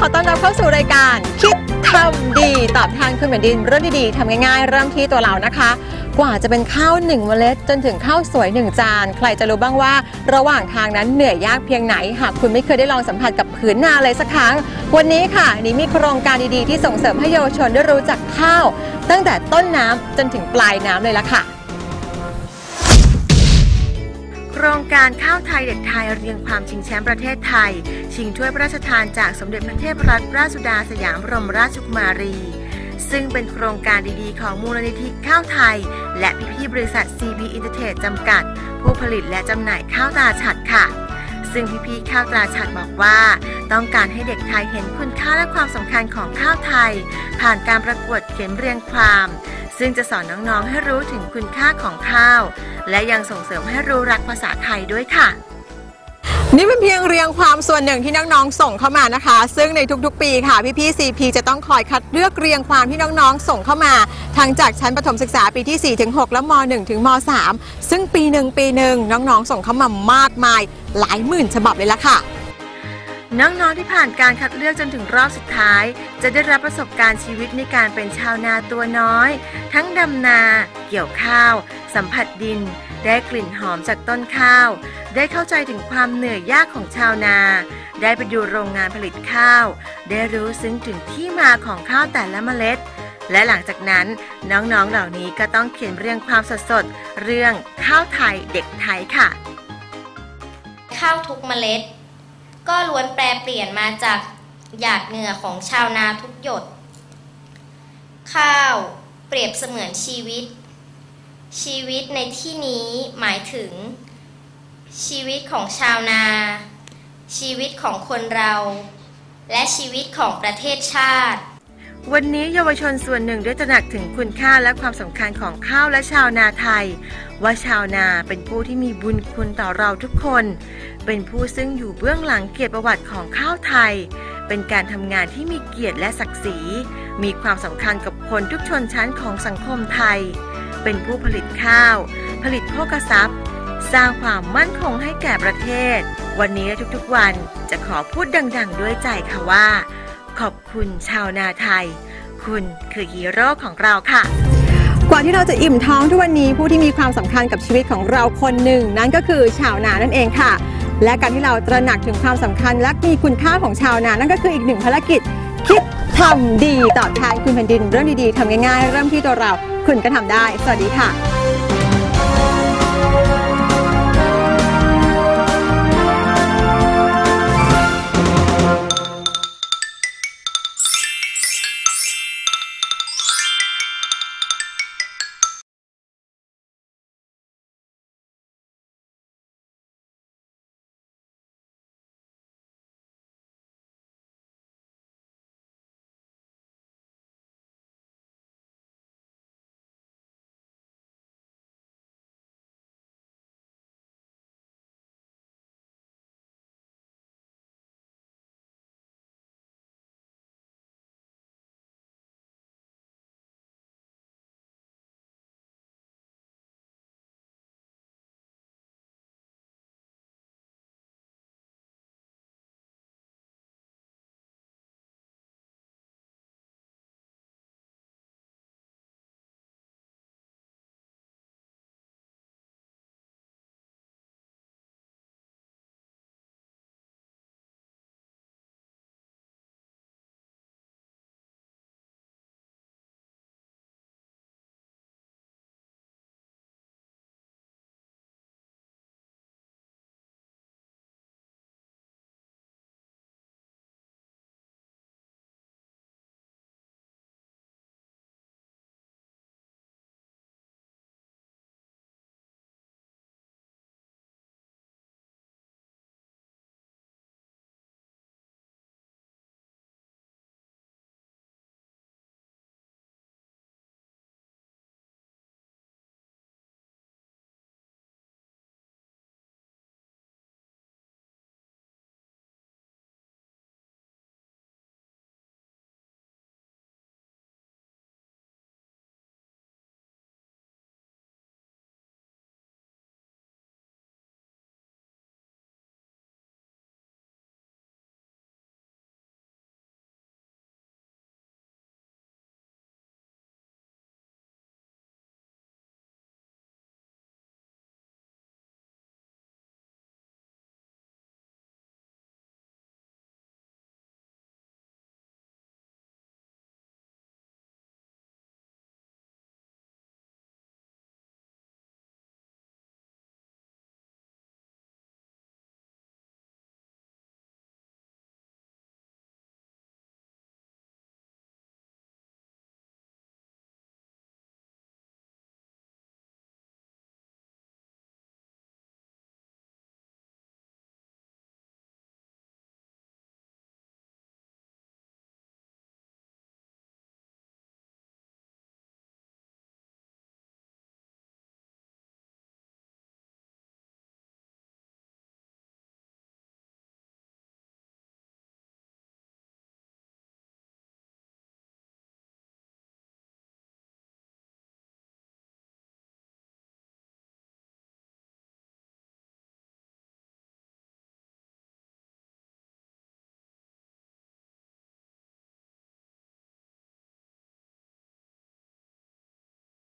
อต้อนรับเข้าสู่รายการคิดทำดีตอบแทนคุณแผ่นดินเรื่องดีๆทำง่ายๆเริ่มที่ตัวเรานะคะกว่าจะเป็นข้าว1 เมล็ดจนถึงข้าวสวย1 จานใครจะรู้บ้างว่าระหว่างทางนั้นเหนื่อยยากเพียงไหนหากคุณไม่เคยได้ลองสัมผัสกับผืนนาเลยสักครั้งวันนี้ค่ะนี่มีโครงการดีๆที่ส่งเสริมให้เยาวชนได้รู้จักข้าวตั้งแต่ต้นน้ำจนถึงปลายน้ำเลยละค่ะโครงการข้าวไทยเด็กไทยเรียงความชิงแชมป์ประเทศไทยชิงถ้วยพระราชทานจากสมเด็จพระเทพรัตนราชสุดาสยามบรมราชกุมารีซึ่งเป็นโครงการดีๆของมูลนิธิข้าวไทยและพี่ๆบริษัท CP Intertrade จำกัดผู้ผลิตและจำหน่ายข้าวตราฉัตรค่ะซึ่งพี่ๆข้าวตราฉัตรบอกว่าต้องการให้เด็กไทยเห็นคุณค่าและความสำคัญของข้าวไทยผ่านการประกวดเขียนเรียงความซึ่งจะสอนน้องๆให้รู้ถึงคุณค่าของข้าวและยังส่งเสริมให้รู้รักภาษาไทยด้วยค่ะนี่เป็นเพียงเรียงความส่วนหนึ่งที่น้องๆส่งเข้ามานะคะซึ่งในทุกๆปีค่ะพี่ๆ CP จะต้องคอยคัดเลือกเรียงความที่น้องๆส่งเข้ามาทั้งจากชั้นประถมศึกษาปีที่4 ถึง 6และม1 ถึงม3ซึ่งปีหนึ่งน้องๆส่งเข้ามามากมายหลายหมื่นฉบับเลยล่ะค่ะน้องๆที่ผ่านการคัดเลือกจนถึงรอบสุดท้ายจะได้รับประสบการณ์ชีวิตในการเป็นชาวนาตัวน้อยทั้งดำนาเกี่ยวข้าวสัมผัสดินได้กลิ่นหอมจากต้นข้าวได้เข้าใจถึงความเหนื่อยยากของชาวนาได้ไปดูโรงงานผลิตข้าวได้รู้ซึ้งถึงที่มาของข้าวแต่ละเมล็ดและหลังจากนั้นน้องๆเหล่านี้ก็ต้องเขียนเรียงความสดๆเรื่องข้าวไทยเด็กไทยค่ะข้าวทุกเมล็ดก็ล้วนแปรเปลี่ยนมาจากหยาดเหงื่อของชาวนาทุกหยดข้าวเปรียบเสมือนชีวิตในที่นี้หมายถึงชีวิตของชาวนาชีวิตของคนเราและชีวิตของประเทศชาติวันนี้เยาวชนส่วนหนึ่งได้ตระหนักถึงคุณค่าและความสำคัญของข้าวและชาวนาไทยว่าชาวนาเป็นผู้ที่มีบุญคุณต่อเราทุกคนเป็นผู้ซึ่งอยู่เบื้องหลังเกียรติประวัติของข้าวไทยเป็นการทำงานที่มีเกียรติและศักดิ์ศรีมีความสำคัญกับคนทุกชนชั้นของสังคมไทยเป็นผู้ผลิตข้าวผลิตโภคทรัพย์สร้างความมั่นคงให้แก่ประเทศวันนี้และทุกๆวันจะขอพูดดังๆด้วยใจค่ะว่าขอบคุณชาวนาไทยคุณคือฮีโร่ของเราค่ะกว่าที่เราจะอิ่มท้องทุกวันนี้ผู้ที่มีความสำคัญกับชีวิตของเราคนหนึ่งนั่นก็คือชาวนานั่นเองค่ะและการที่เราตระหนักถึงความสำคัญและมีคุณค่าของชาวนานั่นก็คืออีกหนึ่งภารกิจคิดทำดีตอบแทนคุณแผ่นดินเรื่องดีๆทำง่ายๆเริ่มที่ตัวเราคุณก็ทำได้สวัสดีค่ะ